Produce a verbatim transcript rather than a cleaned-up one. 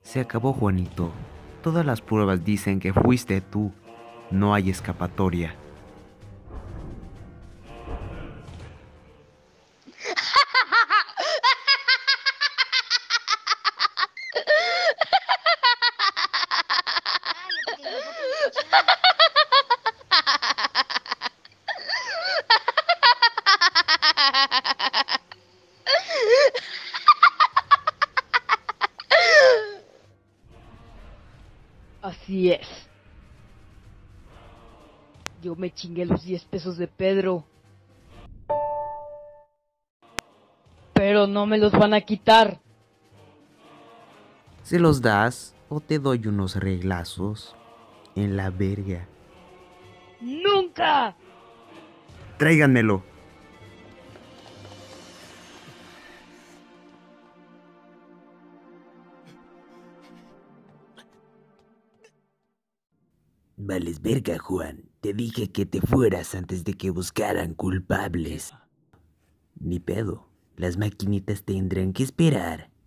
Se acabó, Juanito. Todas las pruebas dicen que fuiste tú. No hay escapatoria. Así es. Yo me chingué los diez pesos de Pedro. Pero no me los van a quitar. ¿Se los das o te doy unos reglazos en la verga? ¡Nunca! Tráiganmelo. Vales verga, Juan. Te dije que te fueras antes de que buscaran culpables. Ni pedo. Las maquinitas tendrán que esperar.